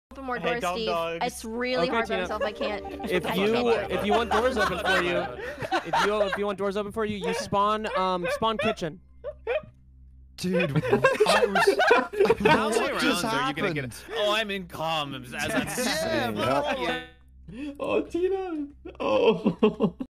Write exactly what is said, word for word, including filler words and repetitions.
Open more Hey, doors, dumb Steve. dogs. It's really Okay, hard by Tina. myself. I can't. If I you can't do it. if you want doors open for you, if you if you want doors open for you, you spawn um spawn kitchen. Dude, I was. How many What just rounds are you gonna happened? get? Oh, I'm in comms as I'm Yeah, saying. bro. Yeah. Oh, Tina. Oh.